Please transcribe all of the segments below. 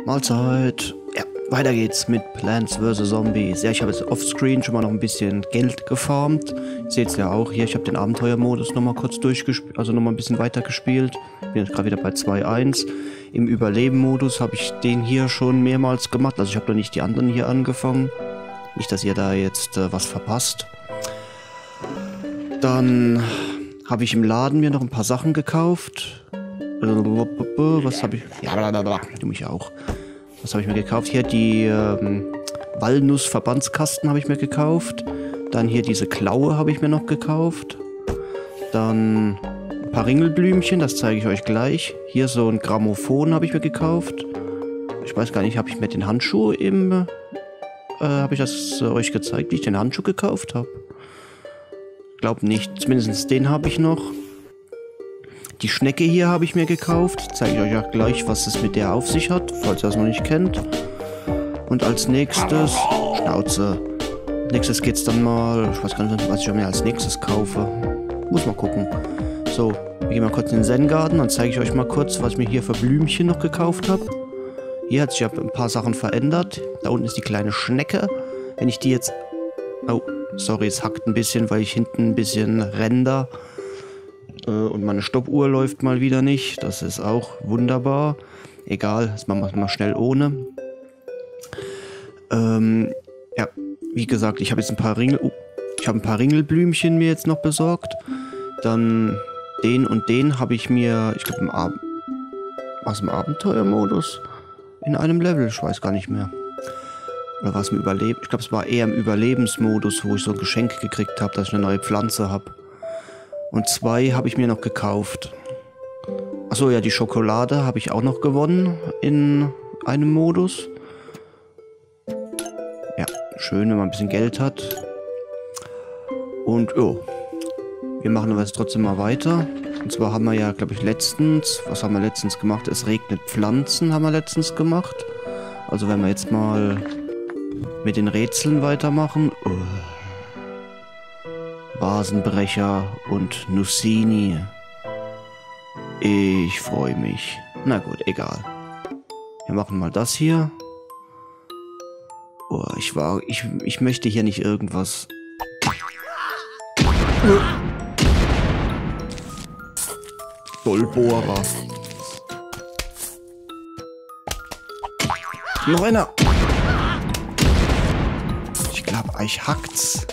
Mahlzeit. Ja, weiter geht's mit Plants vs. Zombies. Ja, ich habe jetzt offscreen schon mal noch ein bisschen Geld gefarmt. Ihr seht es ja auch hier, ich habe den Abenteuermodus nochmal kurz durchgespielt, also nochmal ein bisschen weiter gespielt. Bin jetzt gerade wieder bei 2.1. Im Überleben-Modus habe ich den hier schon mehrmals gemacht. Also ich habe noch nicht die anderen hier angefangen. Nicht, dass ihr da jetzt was verpasst. Dann habe ich im Laden mir noch ein paar Sachen gekauft. Was habe ich? Ja, du mich auch. Was habe ich mir gekauft? Hier die Walnuss-Verbandskasten habe ich mir gekauft. Dann hier diese Klaue habe ich mir noch gekauft. Dann ein paar Ringelblümchen, das zeige ich euch gleich. Hier so ein Grammophon habe ich mir gekauft. Ich weiß gar nicht, habe ich mir den Handschuh im... habe ich das euch gezeigt, wie ich den Handschuh gekauft habe? Glaub nicht. Zumindest den habe ich noch. Die Schnecke hier habe ich mir gekauft. Zeige ich euch auch gleich, was es mit der auf sich hat, falls ihr das noch nicht kennt. Und als nächstes... Schnauze. Nächstes geht's dann mal... Ich weiß gar nicht, was ich mir als nächstes kaufe. Muss mal gucken. So, wir gehen mal kurz in den Zen-Garten. Dann zeige ich euch mal kurz, was ich mir hier für Blümchen noch gekauft habe. Hier hat sich ja ein paar Sachen verändert. Da unten ist die kleine Schnecke. Wenn ich die jetzt... Oh, sorry, es hackt ein bisschen, weil ich hinten ein bisschen render. Und meine Stoppuhr läuft mal wieder nicht. Das ist auch wunderbar. Egal, das machen wir mal schnell ohne. Ja, wie gesagt, ich habe jetzt ein paar Ringelblümchen mir jetzt noch besorgt. Dann den und den habe ich mir, ich glaube aus dem Abenteuermodus in einem Level, ich weiß gar nicht mehr. Oder war es im Überleben? Ich glaube, es war eher im Überlebensmodus, wo ich so ein Geschenk gekriegt habe, dass ich eine neue Pflanze habe. Und 2 habe ich mir noch gekauft. Achso, ja, die Schokolade habe ich auch noch gewonnen in einem Modus. Ja, schön, wenn man ein bisschen Geld hat. Und, oh, wir machen aber jetzt trotzdem mal weiter. Und zwar haben wir ja, glaube ich, was haben wir letztens gemacht? Es regnet Pflanzen, haben wir letztens gemacht. Also wenn wir jetzt mal mit den Rätseln weitermachen. Oh. Vasenbrecher und Nussini. Ich freue mich. Na gut, egal. Wir machen mal das hier. Oh, ich möchte hier nicht irgendwas... Dolbohrer. Noch einer. Ich glaube, euch hackt's.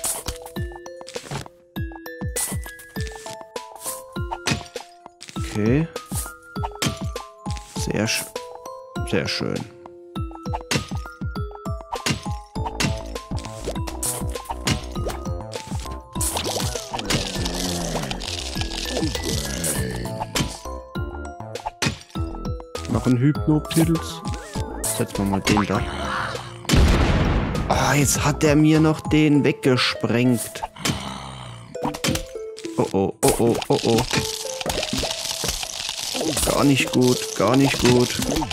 Okay. Sehr schön. Noch ein Hypnopilz. Setzen wir mal den da. Ah, jetzt hat der mir noch den weggesprengt. Oh oh, oh oh, oh oh. Gar nicht gut, gar nicht gut.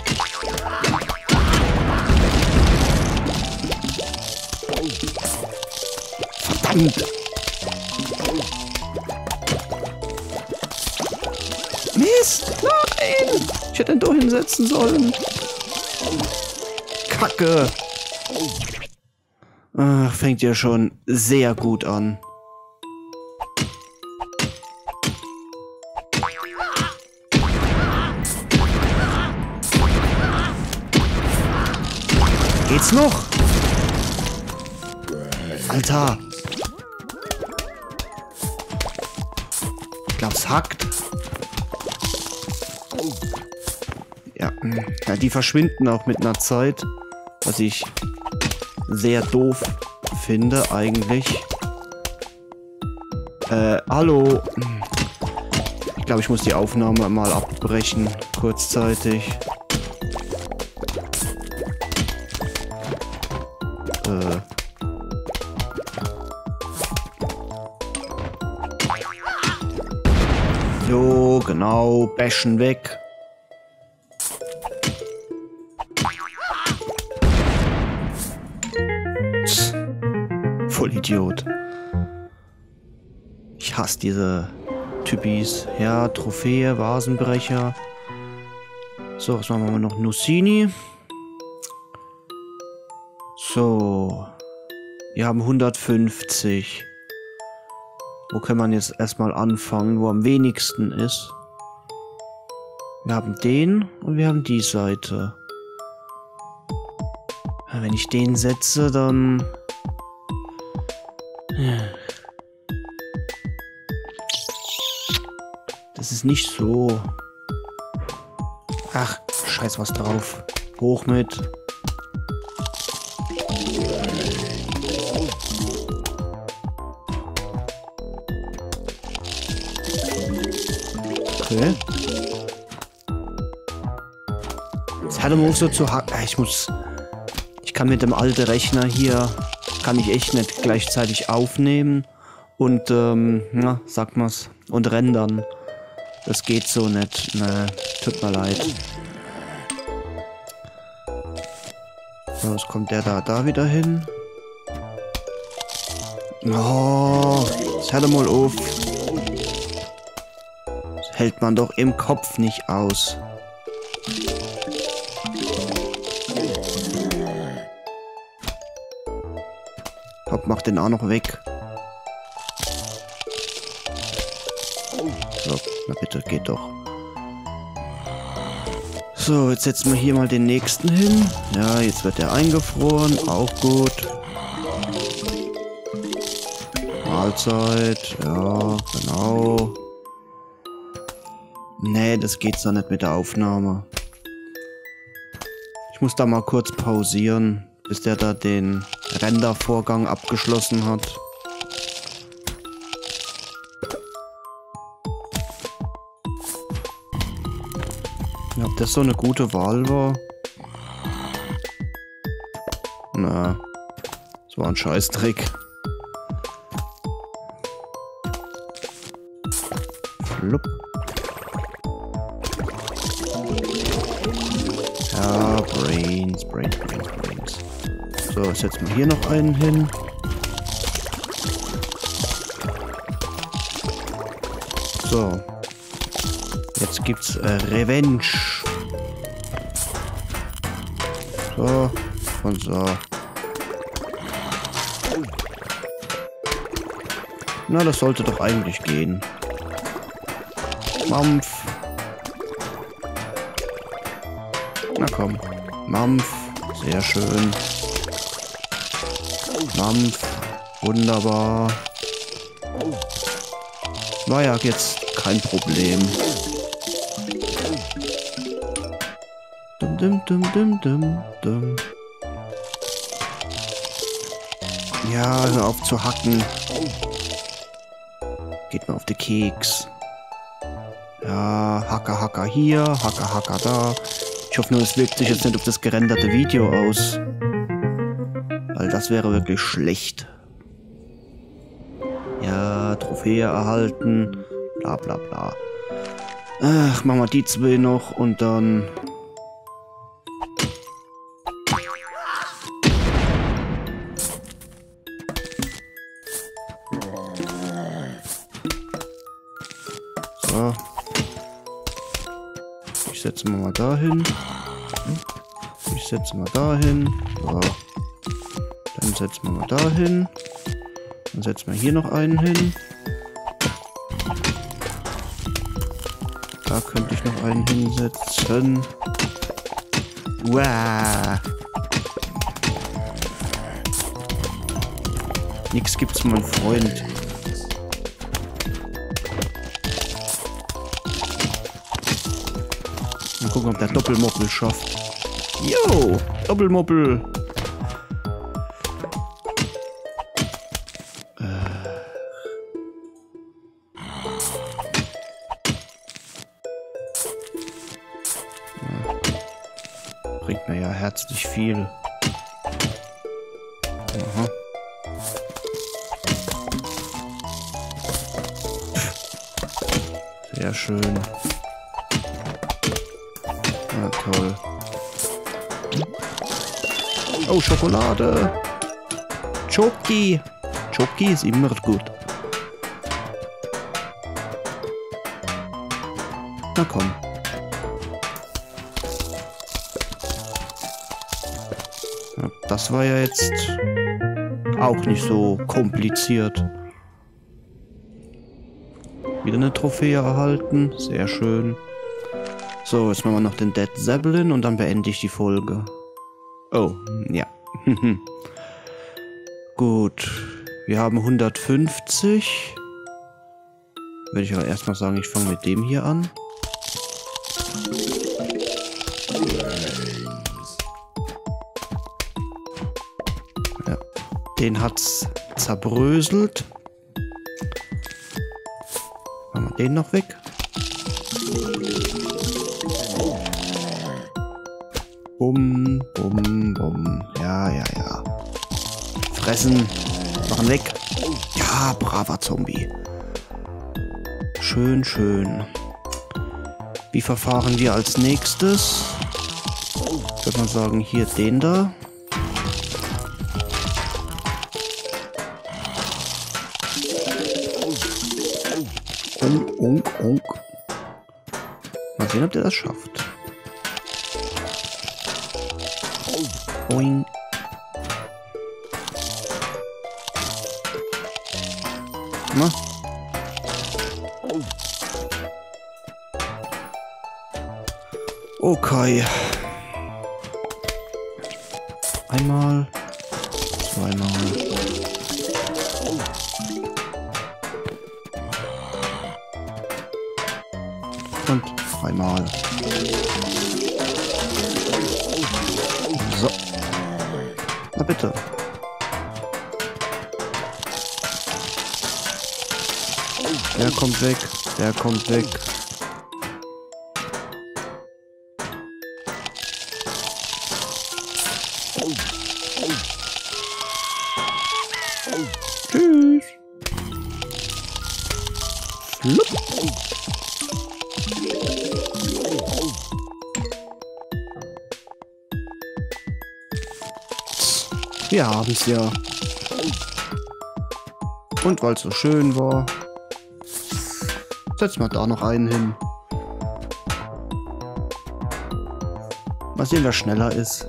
Verdammt! Mist! Nein! Ich hätte ihn doch hinsetzen sollen. Kacke! Ach, fängt ja schon sehr gut an. Geht's noch? Alter! Ich glaube, es hackt. Ja, die verschwinden auch mit einer Zeit, was ich sehr doof finde eigentlich. Hallo. Ich glaube, ich muss die Aufnahme mal abbrechen, kurzzeitig. So, genau, bashen weg. Vollidiot. Ich hasse diese Typis. Ja, Trophäe, Vasenbrecher. So, was machen wir noch? Nussini. So. Wir haben 150. Wo kann man jetzt erstmal anfangen, wo am wenigsten ist? Wir haben den und wir haben die Seite. Wenn ich den setze, dann... Das ist nicht so... Ach, scheiß was drauf. Hoch mit. Okay. Jetzt hat er mal so zu hacken. Ich kann mit dem alten Rechner hier, kann ich echt nicht gleichzeitig aufnehmen und, na, sagt man's, und rendern. Das geht so nicht. Ne, tut mir leid. So, jetzt kommt der da wieder hin. Oh, jetzt hört er mal auf. Das hält man doch im Kopf nicht aus. Hopp, mach den auch noch weg. So, na bitte, geht doch. So, jetzt setzen wir hier mal den nächsten hin. Ja, jetzt wird er eingefroren. Auch gut. Mahlzeit. Ja, genau. Nee, das geht so nicht mit der Aufnahme. Ich muss da mal kurz pausieren, bis der da den Rendervorgang abgeschlossen hat. Ja, ob das so eine gute Wahl war? Na, das war ein Scheißtrick. Flupp. Ja, Brains. So, setzen wir hier noch einen hin. So. Jetzt gibt's Revenge. So. Und so. Na, das sollte doch eigentlich gehen. Mampf. Na komm. Mampf. Sehr schön. Mampf. Wunderbar. War ja jetzt kein Problem. Dum. Ja, hör auf zu hacken. Geht mir auf den Keks. Ja, Hacker hier, Hacker da. Ich hoffe nur, es wirkt sich jetzt nicht auf das gerenderte Video aus. Weil das wäre wirklich schlecht. Ja, Trophäe erhalten. Bla bla bla. Ach, machen wir die zwei noch und dann... So. Ich setze mal dahin. Ich setze mal dahin. So. Dann setzen wir mal dahin. Dann setzen wir hier noch einen hin. Da könnte ich noch einen hinsetzen. Wow. Nix gibt's, mein Freund. Mal gucken, ob der Doppelmoppel schafft. Jo, Doppelmoppel. Bringt mir ja herzlich viel. Aha. Sehr schön. Na toll. Oh, Schokolade. Schoki. Schoki ist immer gut. Na komm. Ja, das war ja jetzt auch nicht so kompliziert. Wieder eine Trophäe erhalten. Sehr schön. So, jetzt machen wir noch den Dead Zeppelin und dann beende ich die Folge. Oh, ja. Gut. Wir haben 150. Würde ich aber erstmal sagen, ich fange mit dem hier an. Ja, den hat's zerbröselt. Machen wir den noch weg. Bum, bum, bum. Ja, ja, ja. Fressen. Machen weg. Ja, braver Zombie. Schön, schön. Wie verfahren wir als nächstes? Ich würde mal sagen, hier den da. Mal sehen, ob der das schafft. Boing. Na? Okay. Einmal. Zweimal. Und dreimal. So. Na bitte. Der kommt weg. Der kommt weg. Tschüss. Flupp. Wir haben es ja. Und weil es so schön war, setzen wir da noch einen hin. Mal sehen, wer schneller ist.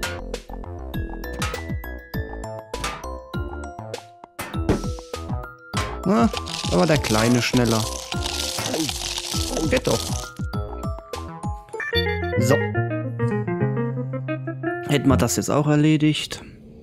Na, aber der Kleine schneller. Geht doch. So. Hätten wir das jetzt auch erledigt.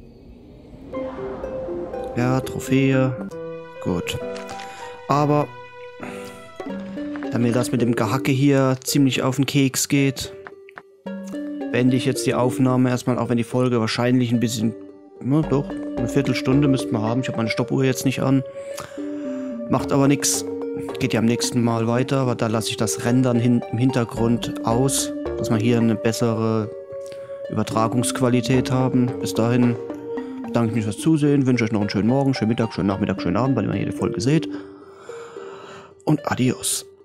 Ja, Trophäe. Gut. Aber da mir das mit dem Gehacke hier ziemlich auf den Keks geht, beende ich jetzt die Aufnahme erstmal, auch wenn die Folge wahrscheinlich ein bisschen, na doch, eine Viertelstunde müssten wir haben. Ich habe meine Stoppuhr jetzt nicht an. Macht aber nichts. Geht ja am nächsten Mal weiter, aber da lasse ich das Rendern im Hintergrund aus, dass wir hier eine bessere Übertragungsqualität haben. Bis dahin bedanke ich mich fürs Zusehen, wünsche euch noch einen schönen Morgen, schönen Mittag, schönen Nachmittag, schönen Abend, weil ihr jede Folge seht. Und adios.